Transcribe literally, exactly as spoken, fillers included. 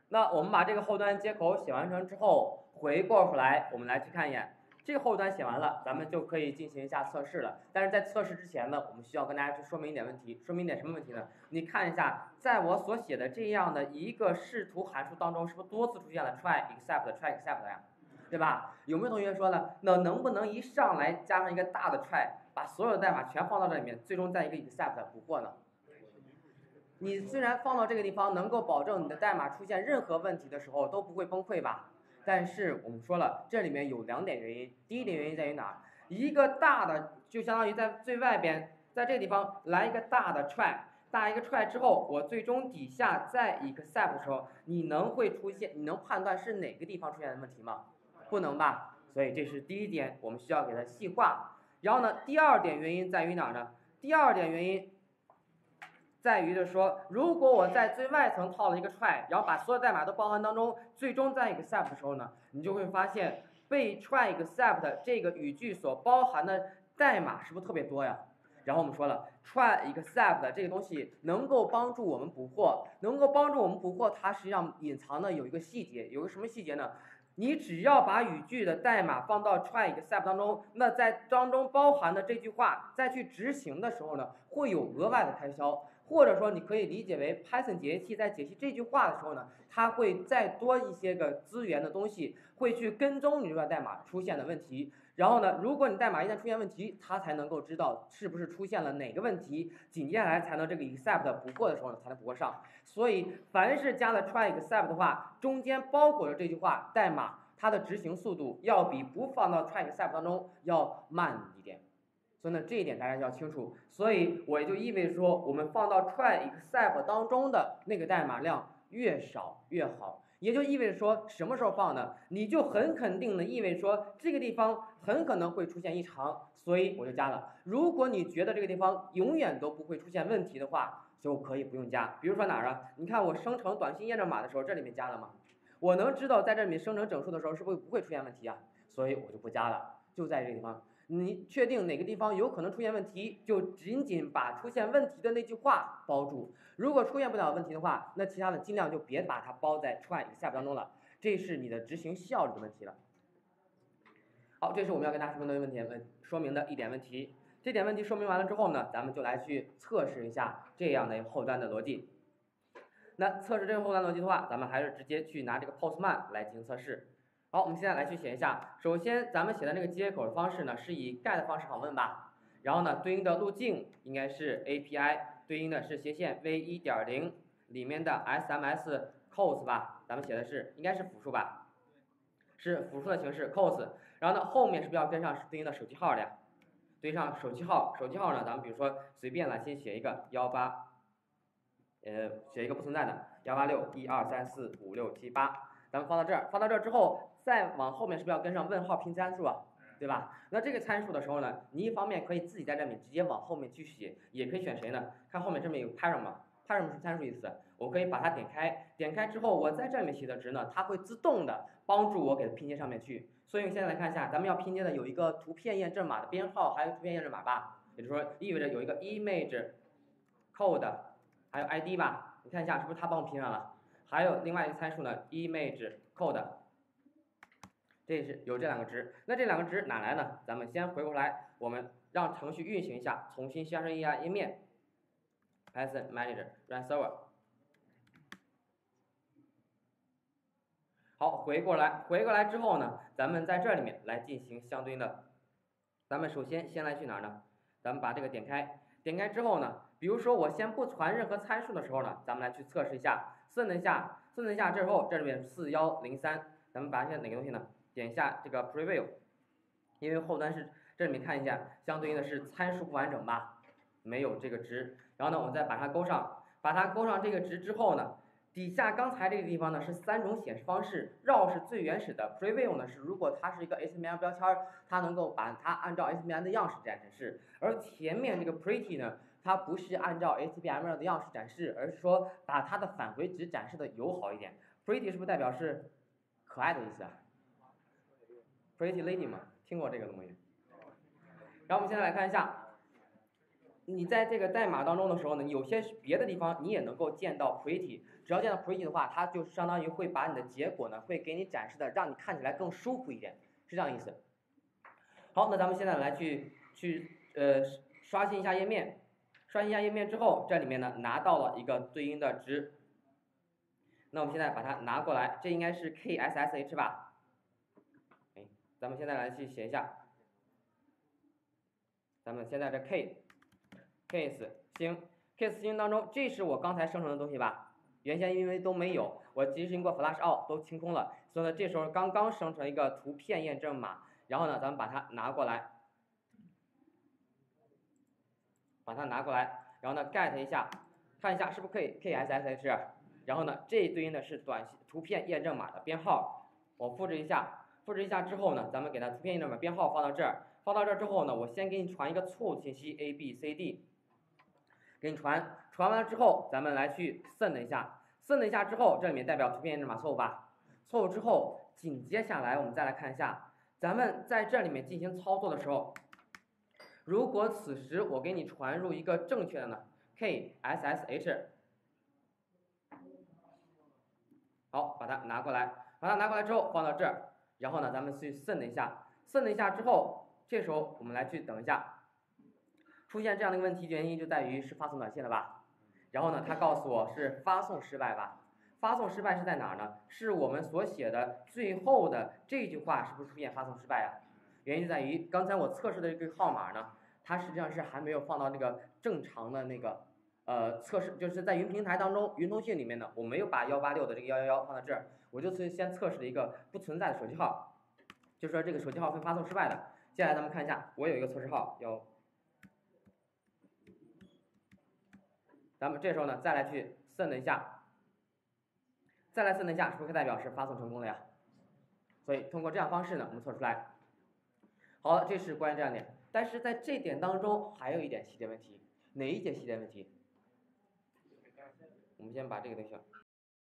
那我们把这个后端接口写完成之后，回过回来我们来去看一眼，这个后端写完了，咱们就可以进行一下测试了。但是在测试之前呢，我们需要跟大家去说明一点问题，说明一点什么问题呢？你看一下，在我所写的这样的一个视图函数当中，是不是多次出现了 try except try except 呀？对吧？有没有同学说了，那能不能一上来加上一个大的 try，把所有的代码全放到这里面，最终在一个 except 捕获呢？你虽然放到这个地方能够保证你的代码出现任何问题的时候都不会崩溃吧，但是我们说了，这里面有两点原因。第一点原因在于哪儿？一个大的就相当于在最外边，在这个地方来一个大的 try， 大一个 try 之后，我最终底下在 except 的时候，你能会出现，你能判断是哪个地方出现的问题吗？不能吧？所以这是第一点，我们需要给它细化。然后呢，第二点原因在于哪儿呢？第二点原因在于的说，如果我在最外层套了一个 try， 然后把所有代码都包含当中，最终在 except 的时候呢，你就会发现被 try except 这个语句所包含的代码是不是特别多呀？然后我们说了 try except 这个东西能够帮助我们捕获，能够帮助我们捕获，它实际上隐藏的有一个细节，有个什么细节呢？你只要把语句的代码放到 try except 当中，那在当中包含的这句话再去执行的时候呢，会有额外的开销，或者说你可以理解为 Python 解析器在解析这句话的时候呢，它会再多一些个资源的东西，会去跟踪你这段代码出现的问题。然后呢，如果你代码一旦出现问题，它才能够知道是不是出现了哪个问题，紧接下来才能这个 except 捕获的时候呢才能捕获上。所以凡是加了 try except 的话，中间包裹着这句话代码，它的执行速度要比不放到 try except 当中要慢一点。所以呢，这一点大家要清楚。所以我也就意味着说，我们放到 try except 当中的那个代码量越少越好。也就意味着说，什么时候放呢？你就很肯定的意味着说，这个地方很可能会出现异常，所以我就加了。如果你觉得这个地方永远都不会出现问题的话，就可以不用加。比如说哪儿啊？你看我生成短信验证码的时候，这里面加了吗？我能知道在这里面生成整数的时候是不是不会出现问题啊？所以我就不加了，就在这个地方。你确定哪个地方有可能出现问题，就仅仅把出现问题的那句话包住。如果出现不了问题的话，那其他的尽量就别把它包在 try except 当中了，这是你的执行效率的问题了。好，这是我们要跟大家说明的问题，问说明的一点问题。这点问题说明完了之后呢，咱们就来去测试一下这样的后端的逻辑。那测试这个后端逻辑的话，咱们还是直接去拿这个 Postman 来进行测试。好，我们现在来去写一下。首先，咱们写的那个接口的方式呢，是以 get 方式访问吧。然后呢，对应的路径应该是 A P I， 对应的是斜线 v 一点零 里面的 S M S calls 吧。咱们写的是应该是复数吧，是复数的形式 calls。然后呢，后面是不是要跟上对应的手机号的呀？对上手机号，手机号呢，咱们比如说随便来先写一个幺八。呃，写一个不存在的幺八六一二三四五六七八，咱们放到这儿，放到这儿之后，再往后面是不是要跟上问号拼参数啊？对吧？那这个参数的时候呢，你一方面可以自己在这里面直接往后面去写，也可以选谁呢？看后面这边有 param 嘛 ，param 是参数意思，我可以把它点开，点开之后我在这里面写的值呢，它会自动的帮助我给它拼接上面去。所以现在来看一下，咱们要拼接的有一个图片验证码的编号，还有图片验证码吧，也就是说意味着有一个 image code。还有 I D 吧，你看一下是不是它帮我拼上了？还有另外一个参数呢 ，image code， 这是有这两个值。那这两个值哪来呢？咱们先回过来，我们让程序运行一下，重新加上一下页面 ，Python Manager Run Server。好，回过来，回过来之后呢，咱们在这里面来进行相对应的。咱们首先先来去哪儿呢？咱们把这个点开，点开之后呢，比如说我先不传任何参数的时候呢，咱们来去测试一下，Send一下，Send一下之后，这里面四一零三，咱们把一下哪个东西呢？点一下这个 Preview， 因为后端是这里面看一下，相对应的是参数不完整吧，没有这个值。然后呢，我们再把它勾上，把它勾上这个值之后呢，底下刚才这个地方呢是三种显示方式 ，raw 是最原始的 ，preview 呢是如果它是一个 H T M L 标签，它能够把它按照 H T M L 的样式展示，而前面这个 pretty 呢，它不是按照 H T M L 的样式展示，而是说把它的返回值展示的友好一点。pretty 是不是代表是可爱的意思啊 ？pretty lady 嘛，听过这个东西。然后我们现在来看一下。 你在这个代码当中的时候呢，有些别的地方你也能够见到 pretty， 只要见到 pretty 的话，它就相当于会把你的结果呢，会给你展示的让你看起来更舒服一点，是这样意思。好，那咱们现在来去去呃刷新一下页面，刷新一下页面之后，这里面呢拿到了一个对应的值。那我们现在把它拿过来，这应该是 K S S H 吧？哎，咱们现在来去写一下，咱们现在这 K case 星 case 星当中，这是我刚才生成的东西吧？原先因为都没有，我及时经过 flash out 都清空了，所以呢这时候刚刚生成一个图片验证码，然后呢咱们把它拿过来，把它拿过来，然后呢 get 一下，看一下是不是可以 K S S H， 然后呢这对应的是短图片验证码的编号，我复制一下，复制一下之后呢，咱们给它图片验证码编号放到这儿，放到这儿之后呢，我先给你传一个错误信息 A B C D。给你传，传完了之后，咱们来去 send 一下 ，send 一下之后，这里面代表图片验证码错误吧？错误之后，紧接下来我们再来看一下，咱们在这里面进行操作的时候，如果此时我给你传入一个正确的呢 ，K S S H， 好，把它拿过来，把它拿过来之后放到这儿，然后呢，咱们去 send 一下 ，send 一下之后，这时候我们来去等一下。出现这样的一个问题，原因就在于是发送短信了吧？然后呢，他告诉我是发送失败吧？发送失败是在哪儿呢？是我们所写的最后的这句话是不是出现发送失败啊？原因在于刚才我测试的这个号码呢，它实际上是还没有放到那个正常的那个呃测试，就是在云平台当中，云通讯里面呢，我没有把幺八六的这个幺幺幺放到这儿，我就是先测试了一个不存在的手机号，就说这个手机号会发送失败的。接下来咱们看一下，我有一个测试号有。咱们这时候呢，再来去 send 一下，再来 send 一下，是不是可以代表是发送成功了呀？所以通过这样方式呢，我们测出来。好了，这是关于这样点，但是在这点当中还有一点细节问题，哪一节细节问题？我们先把这个东西。